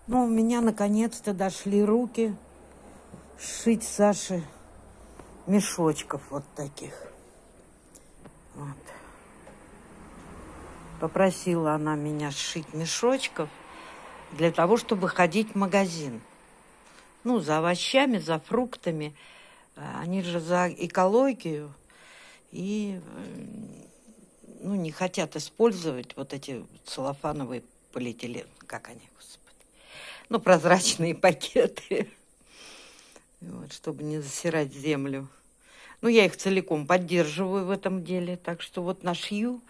Ну, у меня наконец-то дошли руки сшить Саше мешочков вот таких. Вот. Попросила она меня сшить мешочков для того, чтобы ходить в магазин. Ну, за овощами, за фруктами. Они же за экологию. И ну, не хотят использовать вот эти целлофановые полиэтилен, как они, господи. Ну, прозрачные пакеты, вот, чтобы не засирать землю. Ну, я их целиком поддерживаю в этом деле. Так что вот нашью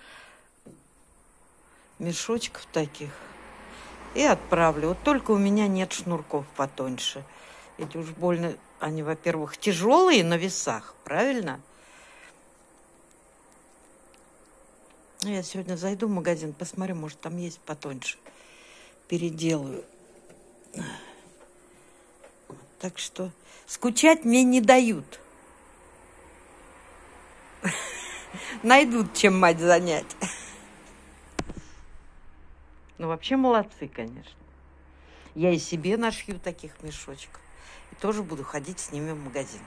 мешочков таких и отправлю. Вот только у меня нет шнурков потоньше. Эти уж больно, они, во-первых, тяжелые на весах, правильно? Я сегодня зайду в магазин, посмотрю, может, там есть потоньше. Переделаю. Так что скучать мне не дают. Найдут, чем мать занять. Ну, вообще молодцы, конечно. Я и себе нашью таких мешочков. И тоже буду ходить с ними в магазин.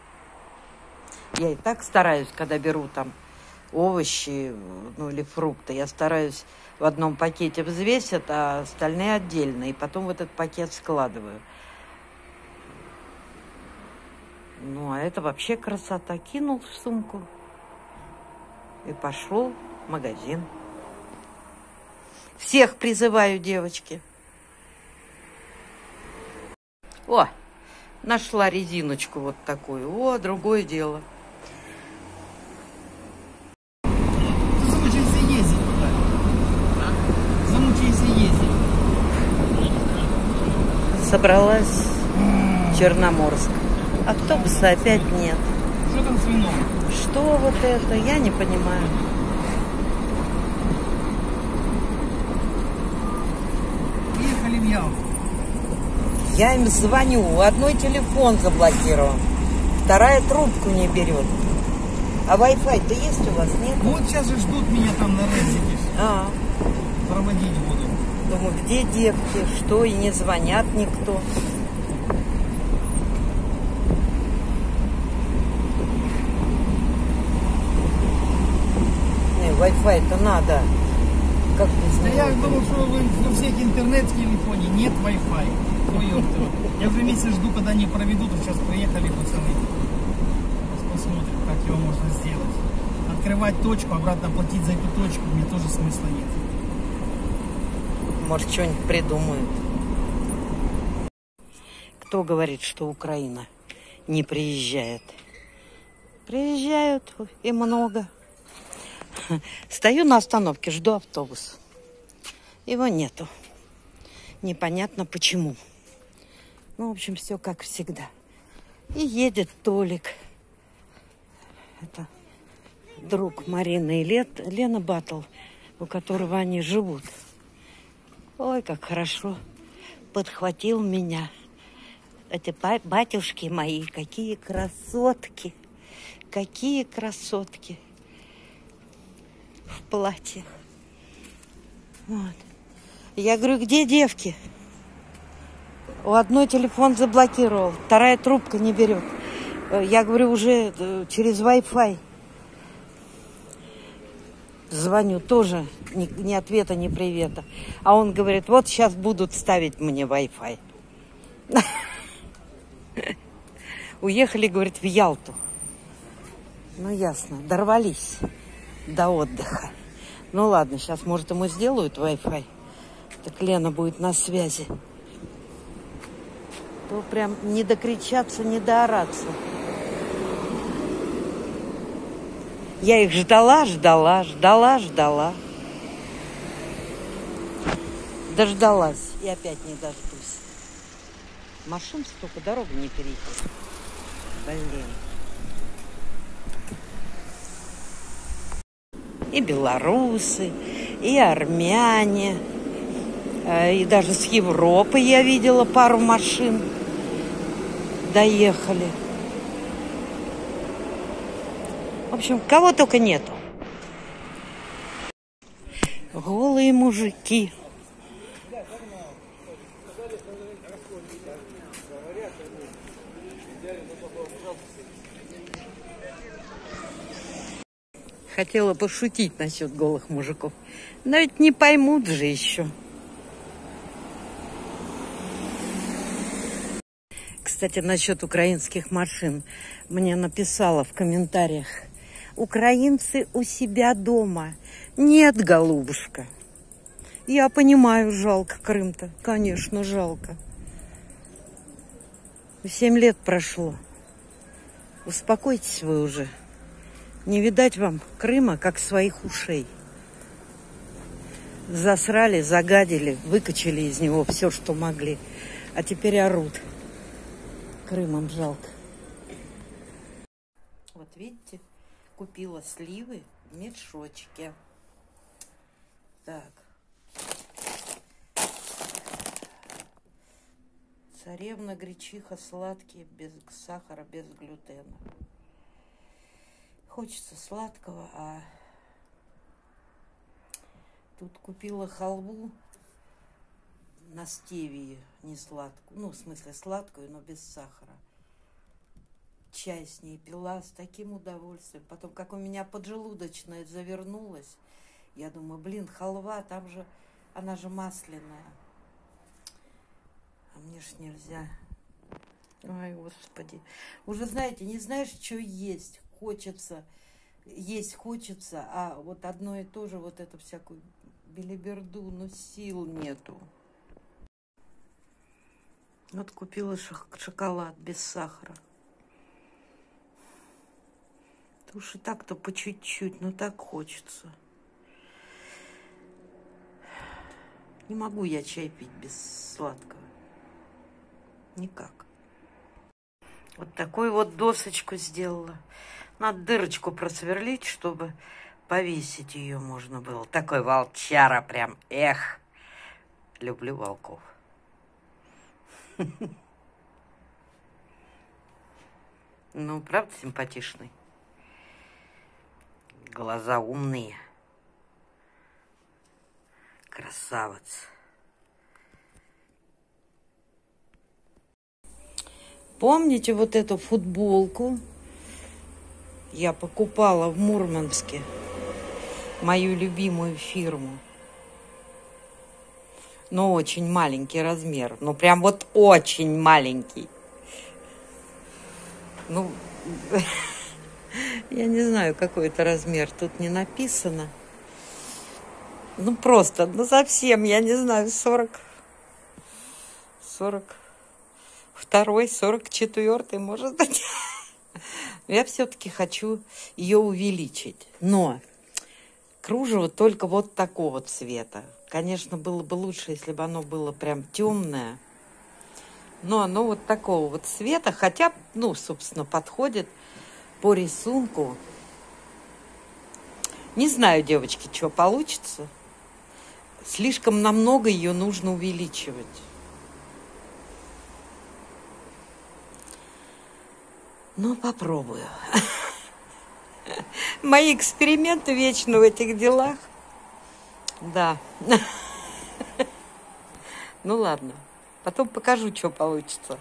Я и так стараюсь, когда беру там овощи, ну, или фрукты, я стараюсь в одном пакете взвесить, а остальные отдельно. И потом в этот пакет складываю. Ну, а это вообще красота. Кинул в сумку и пошел в магазин. Всех призываю, девочки. О, нашла резиночку вот такую. О, другое дело. Ты замучился ездить туда. Замучился ездить. Собралась в Черноморск. Автобуса опять нет. Что там с вином? Что вот это? Я не понимаю. Приехали в Ялту. Я им звоню, одной телефон заблокирован, вторая трубку не берет. А Wi-Fi-то есть у вас, нет? Вот сейчас же ждут меня там на Рензике. Проводить буду. Думаю, где девки, что, и не звонят никто. Wi-Fi-то надо. Как без Да него? я думал, что у всех интернет в телефоне, нет Wi-Fi. Я уже месяц жду, когда они проведут. Сейчас приехали пацаны. Сейчас посмотрим, как его можно сделать. Открывать точку, обратно платить за эту точку, мне тоже смысла нет. Может, что-нибудь придумают. Кто говорит, что Украина не приезжает? Приезжают и много. Стою на остановке, жду автобус. Его нету. Непонятно почему. Ну, в общем, все как всегда. И едет Толик. Это друг Марины и Лена Баттл, у которого они живут. Ой, как хорошо подхватил меня. Эти батюшки мои, какие красотки. Какие красотки. В платьях. Вот. Я говорю, где девки? У одной телефон заблокировал, вторая трубка не берет. Я говорю, уже через Wi-Fi звоню, тоже ни ответа, ни привета. А он говорит, вот сейчас будут ставить мне Wi-Fi. Уехали, говорит, в Ялту. Ну, ясно, дорвались до отдыха. Ну, ладно, сейчас, может, ему сделают Wi-Fi. Так Лена будет на связи. То прям не докричаться, не доораться. Я их ждала. Дождалась и опять не дождусь. Машин столько, дорогу не перейти. Блин. И белорусы, и армяне, и даже с Европы я видела пару машин. Доехали. В общем, кого только нету. Голые мужики. Хотела пошутить насчет голых мужиков. Но ведь не поймут же еще. Кстати, насчет украинских машин. Мне написала в комментариях: украинцы у себя дома. Нет, голубушка. Я понимаю, жалко Крым-то. Конечно, жалко. 7 лет прошло. Успокойтесь вы уже. Не видать вам Крыма, как своих ушей. Засрали, загадили, выкачали из него все, что могли. А теперь орут. Крымом жалко. Вот видите, купила сливы в мешочке. Так. Царевна гречиха сладкие, без сахара, без глютена. Хочется сладкого, а тут купила халву на стевии, не сладкую, ну, в смысле сладкую, но без сахара. Чай с ней пила с таким удовольствием. Потом, как у меня поджелудочная завернулась, я думаю, блин, халва, там же, она же масляная. А мне ж нельзя. Ой, Господи. Уже, знаете, не знаешь, что есть. Хочется, есть хочется, а вот одно и то же, вот эту всякую белиберду, ну, сил нету. Вот купила шоколад без сахара. Уж и так-то по чуть-чуть, но так хочется. Не могу я чай пить без сладкого. Никак. Вот такую вот досочку сделала. Надо дырочку просверлить, чтобы повесить ее можно было. Такой волчара прям. Эх, люблю волков. Ну, правда, симпатичный. Глаза умные. Красавец. Помните вот эту футболку? Я покупала в Мурманске. Мою любимую фирму. Но очень маленький размер. Ну, прям вот очень маленький. Ну, я не знаю, какой это размер. Тут не написано. Ну, просто, ну, совсем, я не знаю, 42, 44, может быть. Я все-таки хочу ее увеличить. Но кружево только вот такого цвета. Конечно, было бы лучше, если бы оно было прям темное. Но оно вот такого вот цвета. Хотя, ну, собственно, подходит по рисунку. Не знаю, девочки, что получится. Слишком намного ее нужно увеличивать. Ну, попробую. Мои эксперименты вечно в этих делах. Да. Ну, ладно. Потом покажу, что получится.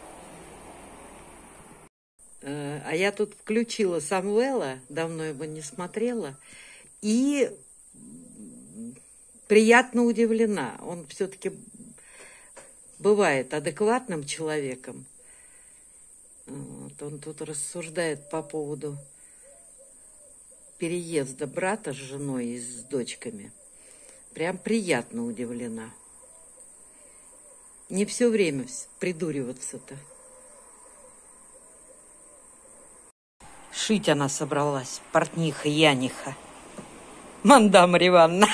А я тут включила Самвела, давно его не смотрела, и приятно удивлена. Он все-таки бывает адекватным человеком. Вот он тут рассуждает по поводу переезда брата с женой и с дочками. Прям приятно удивлена. Не все время придуриваться-то. Шить она собралась, портниха Яниха. Манда Марья Ивановна.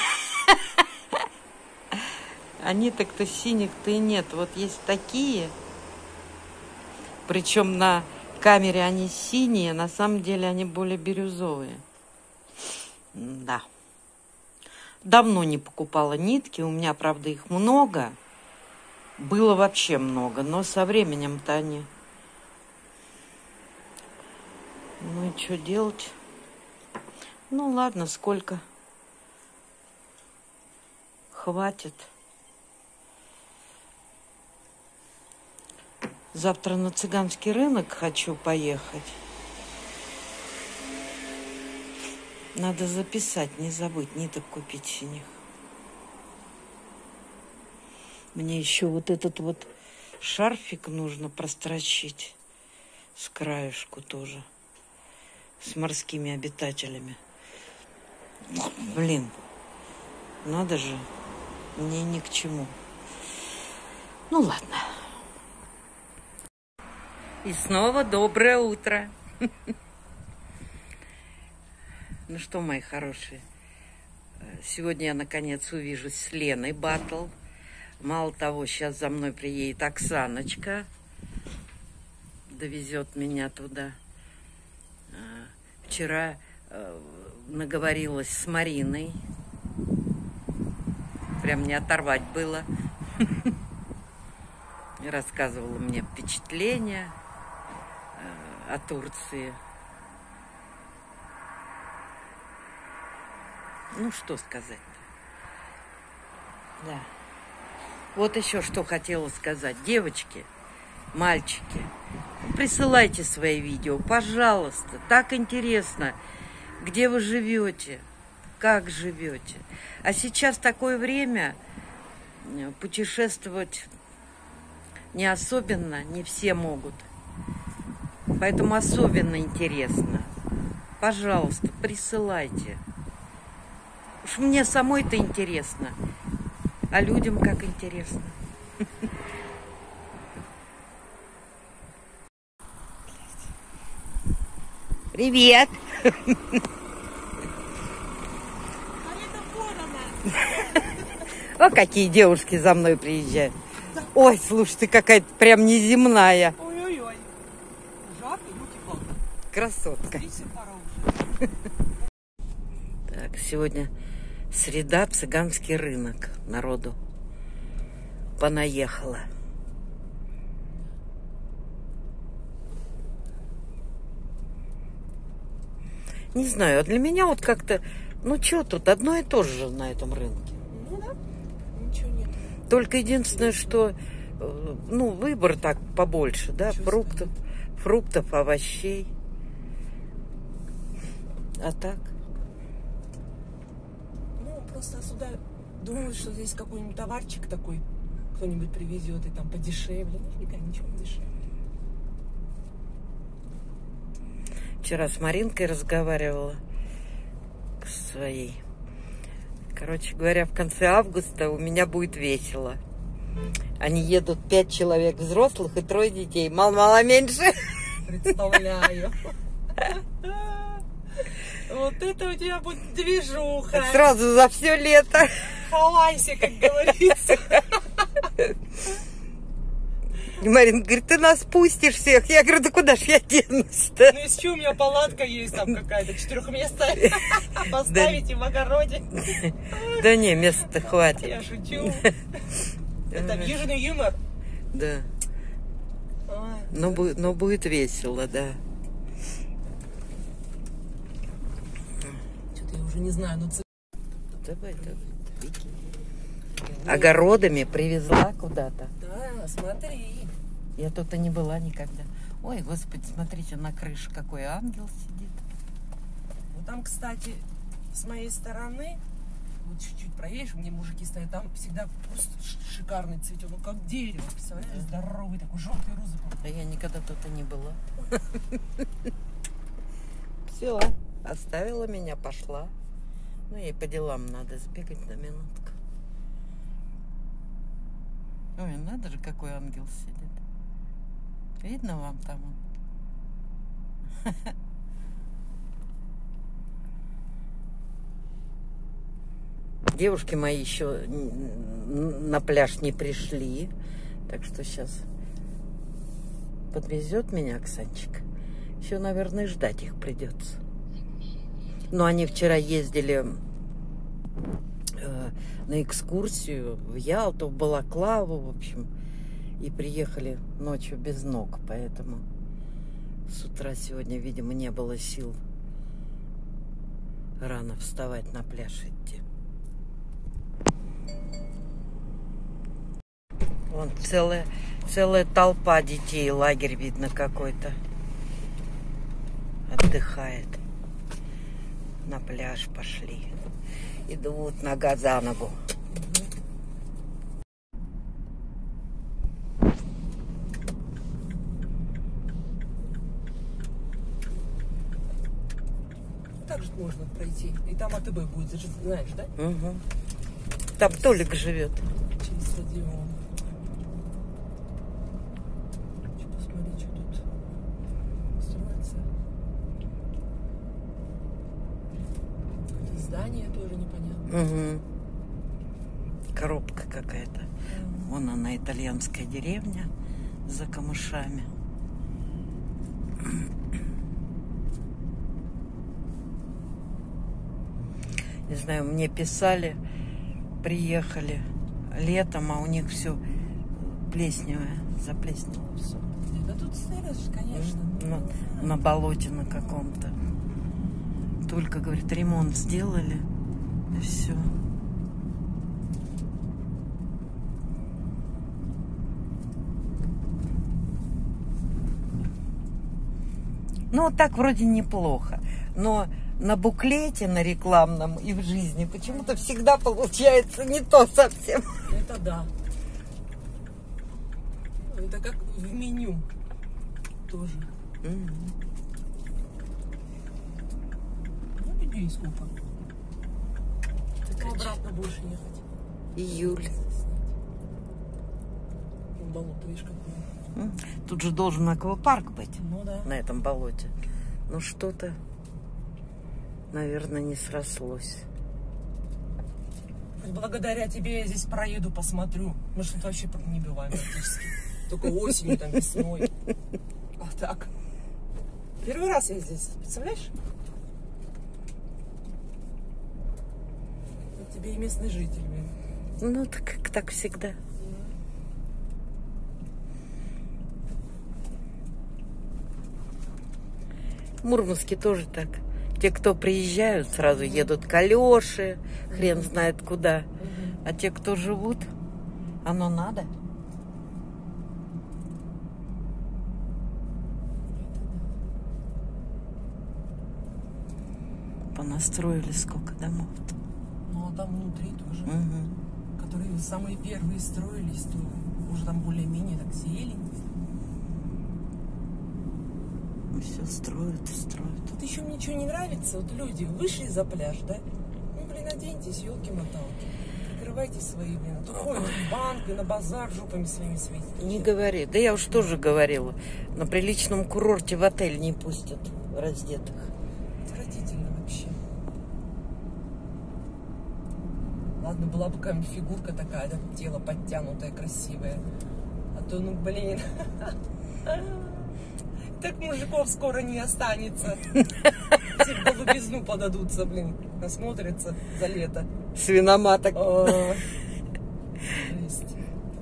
А ниток-то синих-то и нет. Вот есть такие. Причем на камере они синие, на самом деле они более бирюзовые. Да. Давно не покупала нитки. У меня, правда, их много. Было вообще много, но со временем-то они... Ну и что делать? Ну ладно, сколько? Хватит. Завтра на цыганский рынок хочу поехать. Надо записать, не забыть ниток купить синих. Мне еще вот этот вот шарфик нужно прострочить с краешку тоже. С морскими обитателями. Блин, надо же. Мне ни к чему. Ну ладно. И снова доброе утро. Ну что, мои хорошие, сегодня я наконец увижусь с Леной Батл. Мало того, сейчас за мной приедет Оксаночка, довезет меня туда. Вчера наговорилась с Мариной. Прям не оторвать было. Рассказывала мне впечатления о Турции. Ну, что сказать-то? Да. Вот еще что хотела сказать. Девочки, мальчики, присылайте свои видео, пожалуйста. Так интересно, где вы живете, как живете. А сейчас такое время, путешествовать не особенно, не все могут. Поэтому особенно интересно. Пожалуйста, присылайте. Уж мне самой-то интересно, а людям как интересно. Привет! О, какие девушки за мной приезжают. Ой, слушай, ты какая-то прям неземная. Ой-ой-ой. Жарко, елки-палки. Красотка. Видите, пора уже. Так, сегодня среда, цыганский рынок. Народу понаехало. Не знаю, а для меня вот как-то, ну что тут, одно и то же на этом рынке. Ну да, ничего нет. Только единственное, что, ну, выбор так побольше, да, фруктов, овощей. А так? Ну, просто сюда думают, что здесь какой-нибудь товарчик такой, кто-нибудь привезет и там подешевле. Нифига, ничего не дешевле. Вчера с Маринкой разговаривала своей. Короче говоря, в конце августа у меня будет весело. Они едут 5 человек взрослых и 3 детей. Мало меньше. Представляю. Вот это у тебя будет движуха. Сразу за все лето. Хавайся, как говорится. И Марина говорит, ты нас пустишь всех. Я говорю, да куда ж я денусь-то? Ну, из чего у меня палатка есть там какая-то, 4-местная. Поставите в огороде. Да не, места-то хватит. Я шучу. Это южный юмор. Да. Но будет весело, да. Что-то я уже не знаю, но Давай. Огородами привезла куда-то. Да, смотри. Я тут и не была никогда. Ой, господи, смотрите, на крыше какой ангел сидит. Ну там, кстати, с моей стороны, вот чуть-чуть проедешь, где мужики стоят, там всегда просто шикарный цветет. Ну как дерево, представляешь, здоровый такой, желтый розовый. А я никогда тут и не была. Все, оставила меня, пошла. Ну, ей по делам надо сбегать на минутку. Ой, надо же, какой ангел сидит. Видно вам там он? Девушки мои еще на пляж не пришли. Так что сейчас подвезет меня Оксанчик. Еще, наверное, ждать их придется. Но они вчера ездили на экскурсию в Ялту, в Балаклаву, в общем. И приехали ночью без ног, поэтому с утра сегодня, видимо, не было сил рано вставать на пляж идти. Вон целая толпа детей, лагерь видно какой-то. Отдыхает. На пляж пошли. Идут нога за ногу. Так же можно пройти. И там АТБ будет, ты же знаешь, да? Угу. Там Толик живет. Через стадион. Посмотри, что тут строится. Это здание тоже непонятно. Угу. Коробка какая-то. Вон она, итальянская деревня за камышами. Не знаю, мне писали, приехали летом, а у них все плесневое, заплесневело все. Да тут сырость, конечно. На болоте на каком-то. Только, говорит, ремонт сделали, и все. Ну, вот так вроде неплохо. Но на буклете, на рекламном и в жизни почему-то всегда получается не то совсем. Это да. Это как в меню тоже. Ну, иди сколько. Ты обратно будешь ехать. Июль. Болото, видишь, какое. Тут же должен аквапарк быть. Ну да. На этом болоте. Ну что-то, наверное, не срослось. Благодаря тебе я здесь проеду, посмотрю. Мы что-то вообще не бываем практически. Только осенью, там, весной. А так. Первый раз я здесь, представляешь? Вот тебе и местный житель, блин. Ну, так всегда. В Мурманске тоже так. Те, кто приезжают, сразу едут к Алёше, хрен знает куда. А те, кто живут, оно надо. Понастроили сколько домов-то. Ну, а там внутри тоже. Угу. Которые самые первые строились, то уже там более-менее так зелень. Все строят и строят. Тут еще мне ничего не нравится. Вот люди вышли за пляж, да? Ну, блин, оденьтесь, елки-моталки. Прикрывайте свои, блин. А то ходят в банк и на базар жопами своими светят. Не говори. Да я уж тоже говорила. На приличном курорте в отель не пустят раздетых. Отвратительно вообще. Ладно, была бы какая-нибудь фигурка такая, да, тело подтянутое, красивое. А то, ну, блин. Так мужиков скоро не останется. Все в голубизну подадутся, блин. Насмотрятся за лето. Свиноматок. Жесть.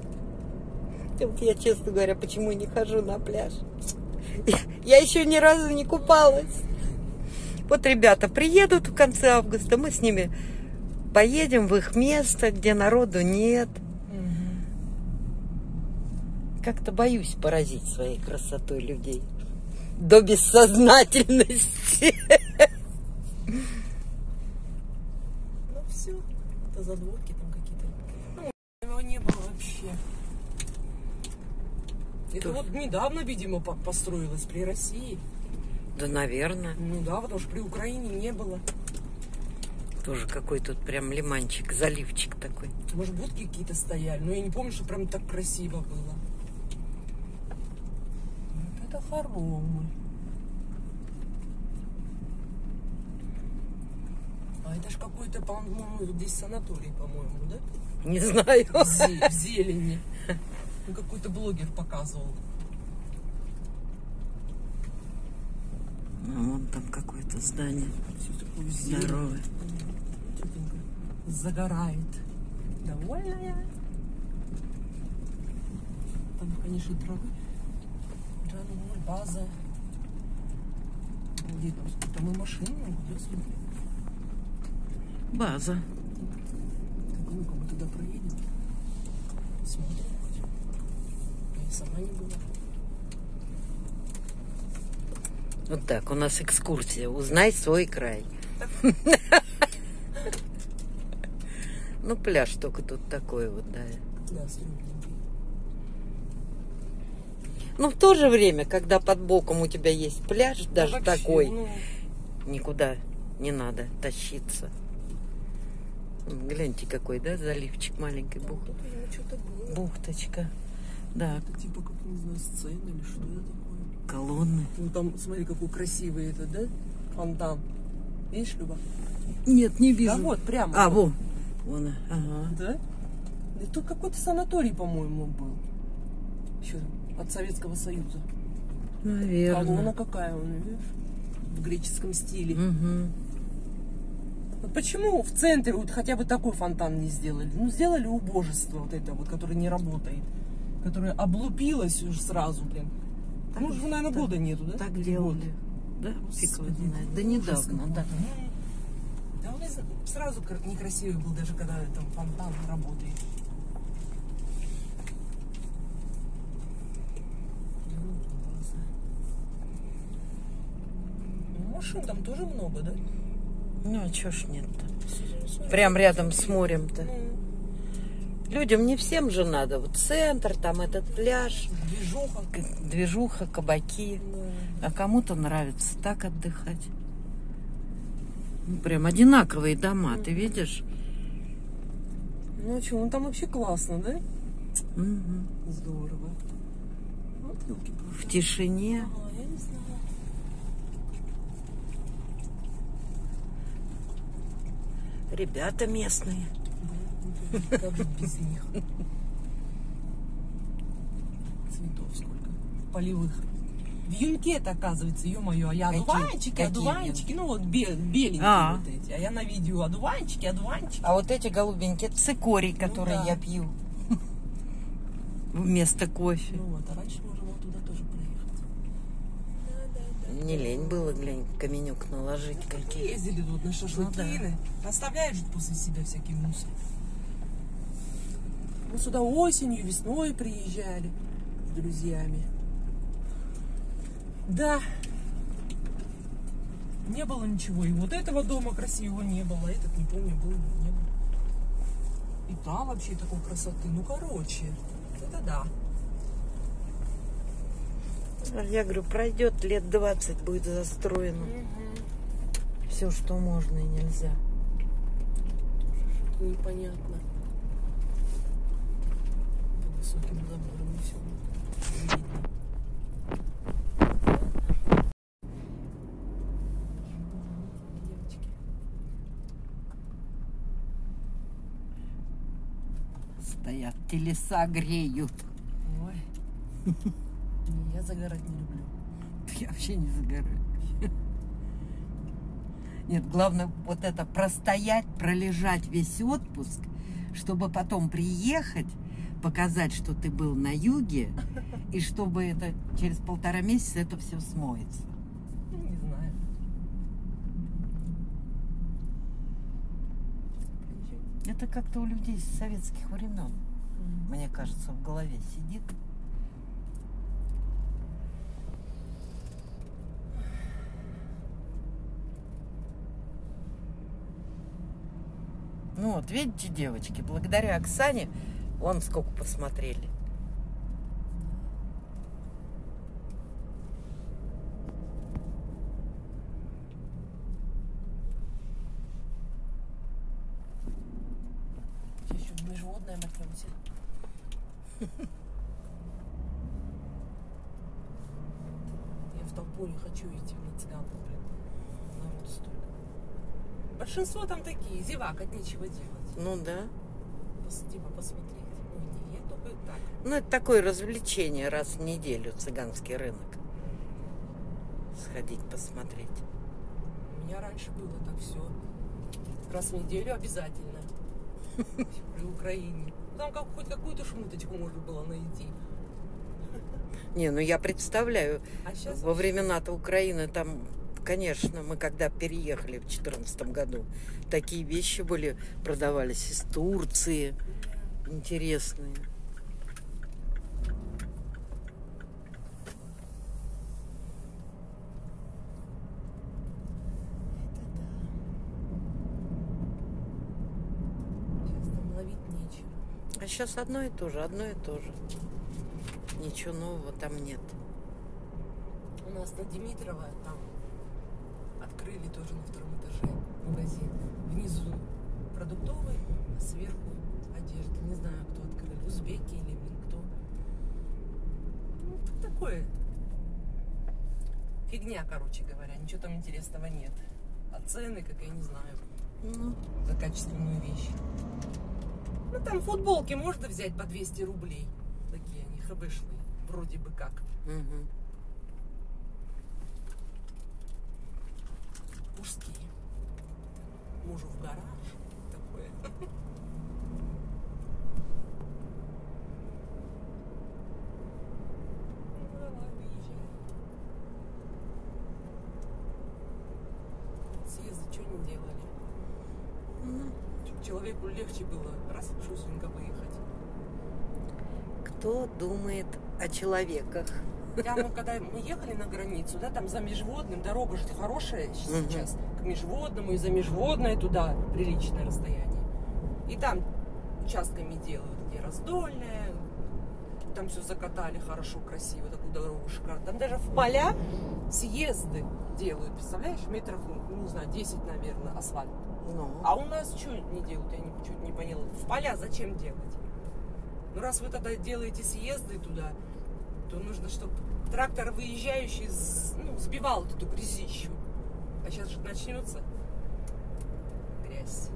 Я, честно говоря, почему не хожу на пляж? Я еще ни разу не купалась. Вот ребята приедут в конце августа, мы с ними поедем в их место, где народу нет. Как-то боюсь поразить своей красотой людей. До бессознательности. Ну все, это задворки там какие-то. Ну, его не было вообще. Это вот недавно, видимо, построилось при России. Да, наверное. Ну да, потому что при Украине не было. Тоже какой тут прям лиманчик, заливчик такой. Может, будки какие-то стояли, но я не помню, что прям так красиво было. Вот это хоромы. А это ж какой-то, по-моему, здесь санаторий, по-моему, да? Не знаю. В зелени. Ну, какой-то блогер показывал. А вон там какое-то здание. Все такое здоровое. Загорает. Довольная. Там, конечно, травы. Да, ну, база. Где там? Там и машины, да, смотри. База. Так, ну-ка, мы туда проедем. Смотрим. Я сама не была. Вот так, у нас экскурсия. Узнай свой край. Ну, пляж только тут такой вот, да. Да, стрёмненький. Но в то же время, когда под боком у тебя есть пляж, Да даже вообще, такой, ну, никуда не надо тащиться. Гляньте, какой, да, заливчик маленький, тут видимо, что-то было. бухточка. Да, Это типа, как, не знаю, сцена или что это такое. колонны. Ну там, смотри, какой красивый этот, да? Фонтан. Видишь, Люба? Нет, не вижу. Да вот, прямо. А, вот. вон, ага. Да? И тут какой-то санаторий, по-моему, был. Еще от Советского Союза. Наверное. Колонна какая, он, видишь? В греческом стиле. Угу. Вот почему в центре вот хотя бы такой фонтан не сделали? Ну, сделали убожество вот это вот, которое не работает. Которое облупилось уже сразу, блин. Так, Ну, уже, наверное, года нету, да? Так Или делали. год? Да, фиг его Господи, знает. это Да ужас недавно, какой-то. да. Да он сразу некрасивый был, даже когда там фонтан работает. Ну, машин там тоже много, да? Ну, а чё ж нет-то? Прям рядом с морем-то. Ну, Людям не всем же надо. Вот центр, там этот пляж, движуха. движуха, кабаки. Да. А кому-то нравится так отдыхать. Ну, прям одинаковые дома, ты видишь? Ну а что, ну там вообще классно, да? Мгм. Здорово. Вот елки. В тишине. Ага, я не знала. Ребята местные. Да, как же без них? Цветов сколько. Полевых. В юнке-то, оказывается, ё-моё, а я Какие? одуванчики, Какие одуванчики, ну вот беленькие А. вот эти. А я на видео одуванчики, одуванчики. А вот эти голубенькие, это цикорий, который да. я пью. Вместо кофе. Ну вот, а раньше можно было туда тоже проехать. Да. Не лень было, глянь, каменюк наложить какие. Ездили тут на шашлыкины. Оставляют же после себя всякий мусор. Мы сюда осенью, весной приезжали с друзьями. Да. Не было ничего. И вот этого дома красивого не было. Этот, не помню, был, не был. И там вообще такой красоты. Ну, короче, это да. Я говорю, пройдет лет 20, будет застроено. Все, что можно и нельзя. Что-то непонятно. Под высоким забором и все. Видно. Девочки. Стоят, телеса греют. Ой. Я загорать не люблю. Я вообще не загораю. Нет, главное вот это простоять, пролежать весь отпуск, чтобы потом приехать, показать, что ты был на юге, и чтобы это через 1,5 месяца это все смоется. Не знаю. Это как-то у людей с советских времен, мне кажется, в голове сидит. Ну вот, видите, девочки, благодаря Оксане, вон сколько посмотрели. Еще в межводное макнемся. Я в толпу не хочу идти на цыганку, блин. Народ столько. Большинство там такие, зевак, от нечего делать. Ну да. Типа посмотреть. Ой, не, я только так. Ну, это такое развлечение раз в неделю, цыганский рынок. Сходить посмотреть. У меня раньше было так все. Раз в неделю обязательно. При Украине. Там хоть какую-то шмуточку можно было найти. Не, ну я представляю, А сейчас во времена-то Украины там, конечно, мы когда переехали в 2014 году, такие вещи были, продавались из Турции, интересные. это да. А сейчас одно и то же, одно и то же. Ничего нового там нет. У нас на Димитрова там открыли тоже на втором этаже магазин. Внизу продуктовый, а сверху одежда. Не знаю, кто открыл, узбеки или кто. Ну, такое. Фигня, короче говоря. Ничего там интересного нет. А цены, как я не знаю, Ну, за качественную вещь. Ну, там футболки можно взять по 200 рублей. Такие они хбшлые, вроде бы как. угу. Мужские. Мужу в гараж. Такое. Ну, давай, выезжай. Съезды что не делали? Чтоб человеку легче было раз шустренько выехать. Кто думает о человеках? Прямо когда мы ехали на границу, да, там за межводным, дорога же хорошая сейчас, к межводному и за межводное туда приличное расстояние. И там участками делают, где раздольная, там все закатали хорошо, красиво, такую дорогу шикарно. Там даже в поля съезды делают, представляешь, метров, не знаю, 10, наверное, асфальт. Ну, А у нас что не делают, я чуть не поняла. В поля зачем делать? Ну, раз вы тогда делаете съезды туда, то нужно, чтобы трактор выезжающий сбивал вот эту грязищу. А сейчас же начнется грязь.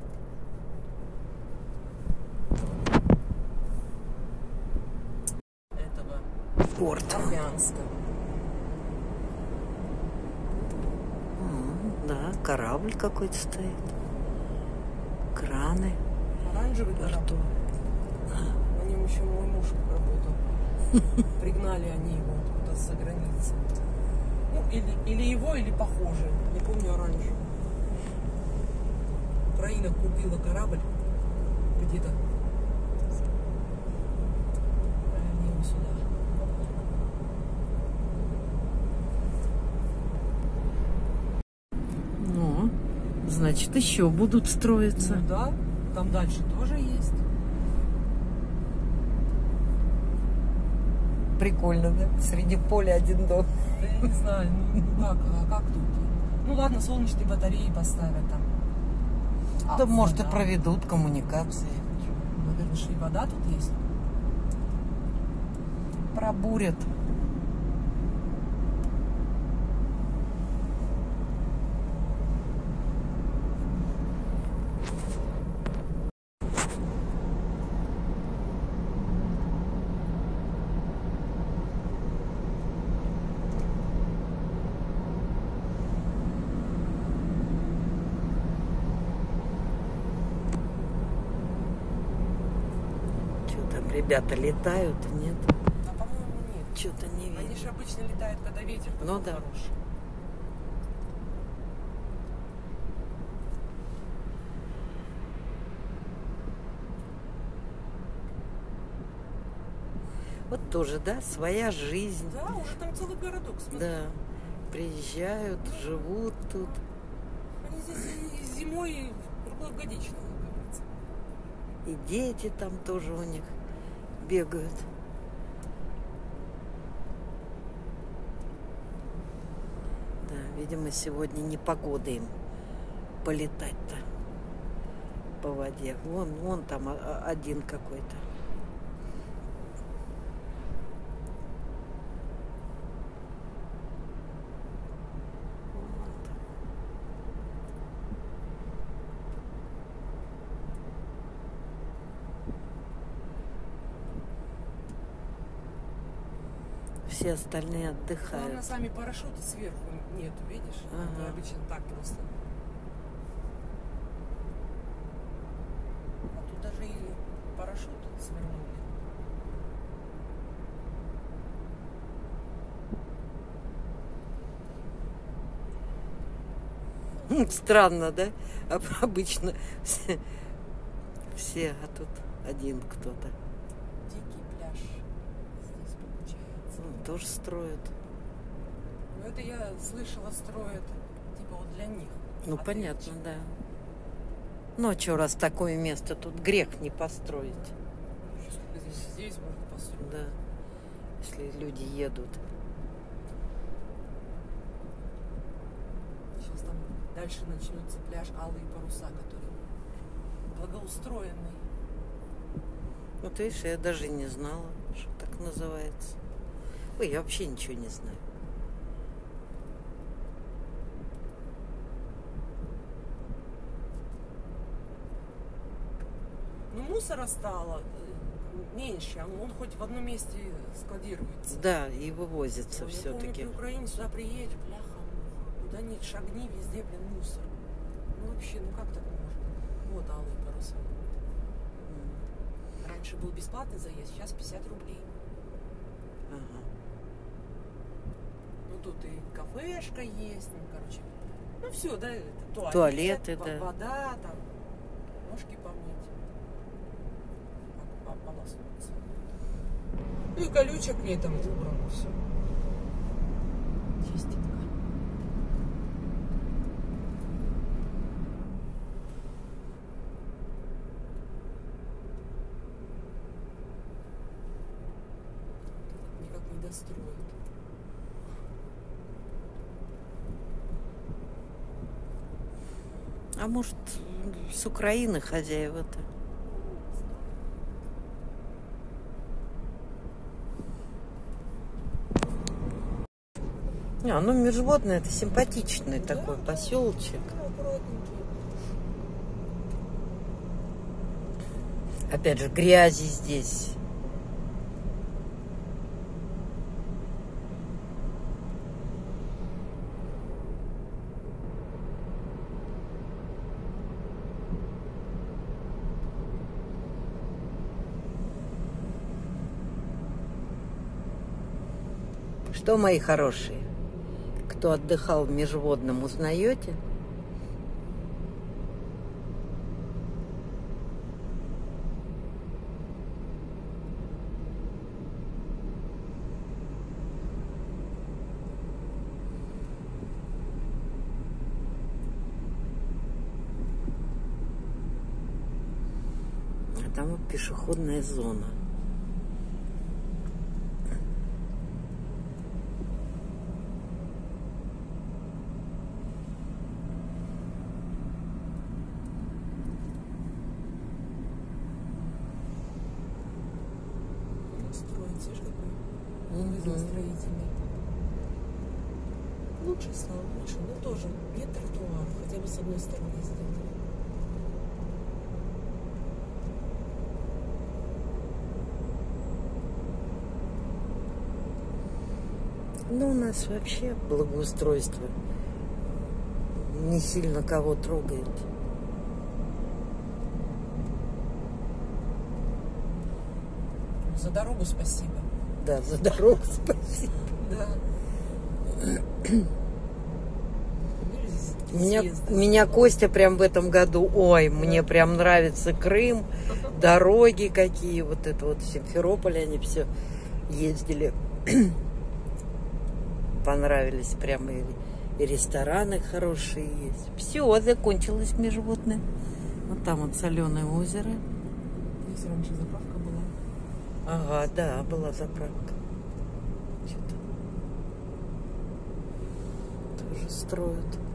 Этого порт. Армянска. Да, корабль какой-то стоит. Краны. Оранжевый Порту. корабль. На нем еще мой муж работал. Пригнали они его откуда-то за границы. Ну, или его, или похоже. Не помню, оранжевый. Украина купила корабль где-то. Они его сюда. Ну, значит, еще будут строиться. Ну да, там дальше тоже есть. Прикольно, да? Среди поля один дом. Да я не знаю, как тут? Ну ладно, солнечные батареи поставят там. Да, может, и вода. проведут коммуникации. Наверное, что и вода тут есть. Пробурят. Что там, ребята летают? Нет? А по-моему нет. Что-то не Они видно. же обычно летают, когда ветер такой Ну да. хороший. Вот тоже, да, своя жизнь. Да, уже там целый городок, смотри. Да. Приезжают, живут тут. Они здесь и зимой, и круглогодично, как говорится. И дети там тоже у них бегают. Да, видимо, сегодня не погода им полетать-то по воде. Вон там один какой-то. Все остальные Главное, отдыхают. сами парашюты сверху нету, видишь? Ага. Это обычно так просто. А тут даже и парашют свернули. Странно, да? Обычно все, а тут один кто-то. Дикий пляж здесь получается. Тоже строят. Ну это я слышала, строят типа вот для них. Ну, Отель. понятно, да. Ну, а что, раз такое место, тут грех не построить. здесь можно построить. Да. Если люди едут. Сейчас там дальше начнется пляж Алые паруса, который благоустроенный. Вот видишь, я даже не знала, что так называется. Ой, я вообще ничего не знаю. Ну, мусора стало меньше, он хоть в одном месте складируется. Да, и вывозится Я помню, все-таки. при Украине сюда приедешь, бляха, куда ни шагни, везде, блин, мусор. Ну вообще, ну как так можно? Вот Алые паруса. Раньше был бесплатный заезд, сейчас 50 рублей. Ага. Ну тут и кафешка есть, ну короче. Ну все, да, это Туалеты, да. Вода, там, ножки помыть, ополоснуться. Ну и колючек летом убрано все. Чистенько. Никак не достроят. А может, с Украины хозяева-то? Не, ну Межводное, это симпатичный такой поселочек. Опять же, грязи здесь. Что, мои хорошие, кто отдыхал в Межводном, узнаете? А там вот пешеходная зона. Строится, видишь, какой грязостроительный. Лучше стало, лучше, но тоже нет тротуара, хотя бы с одной стороны сделали. Ну, у нас вообще благоустройство не сильно кого трогает. За дорогу спасибо. Да, за дорогу спасибо. Да. Меня Костя прям в этом году, ой, мне прям нравится Крым, дороги какие, вот это вот в Симферополе они все ездили. Понравились прям и рестораны хорошие есть. Все, закончилось Межводное. Вот там вот соленое озеро. Здесь раньше заправка была. Ага, да, была заправка. Что-то тоже строят.